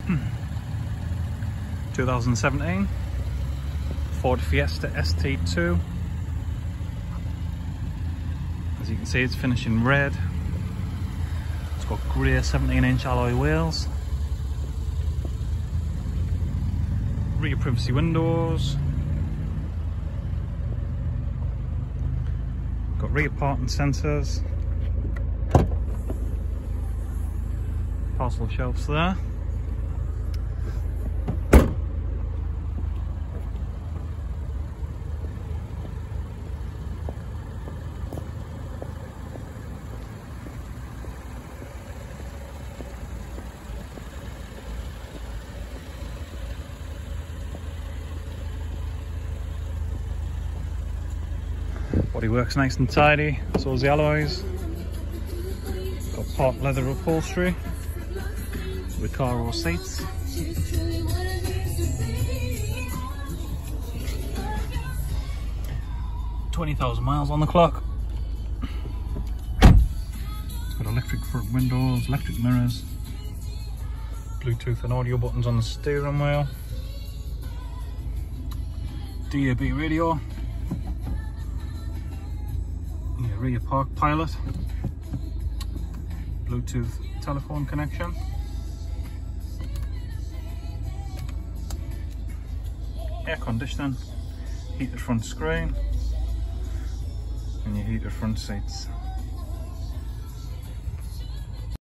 2017 Ford Fiesta ST-2. As you can see, it's finished in red. It's got grey 17-inch alloy wheels, rear privacy windows, got rear parking sensors, parcel shelves there. Bodywork's nice and tidy, so is the alloys. Got part leather upholstery, Recaro seats. $20,000 miles on the clock. Got electric front windows, electric mirrors, Bluetooth and audio buttons on the steering wheel, DAB radio, rear park pilot, Bluetooth telephone connection, air conditioning, heated front screen and your heated front seats.